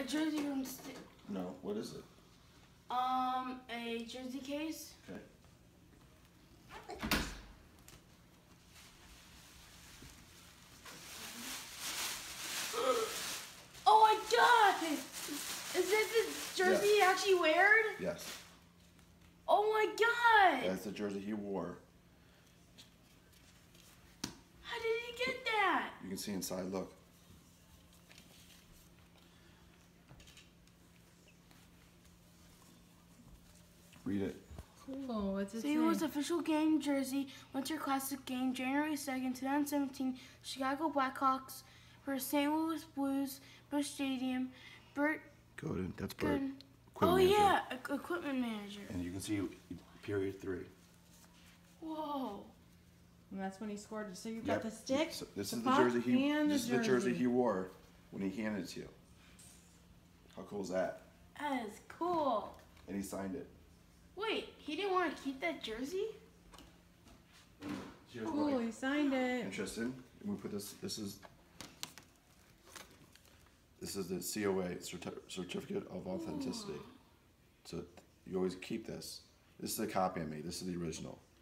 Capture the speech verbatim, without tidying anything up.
A jersey from. St No, what is it? Um, a jersey case. Okay. Oh my god! Is this the jersey Yes. he actually wear? Yes. Oh my god! That's the jersey he wore. How did he get that? You can see inside, look. Read it. Cool. What's it Saint say? Louis official game jersey, Winter Classic game, January second, twenty seventeen, Chicago Blackhawks versus Saint Louis Blues, Busch Stadium, Bert Godin, that's Bert. Gooden. Equipment Oh manager. yeah, e- equipment manager. And you can see period three. Whoa. And that's when he scored. So you Yep. got the stick. So this the is the puck, jersey he. and This is the the jersey jersey. he wore when he handed it to you. How cool is that? That is cool. And he signed it. Wait, he didn't want to keep that jersey? Cool. He signed it. Interesting. And we put this. This is. This is the C O A, certi- certificate of authenticity. So you always keep this. This is a copy I made. This is the original.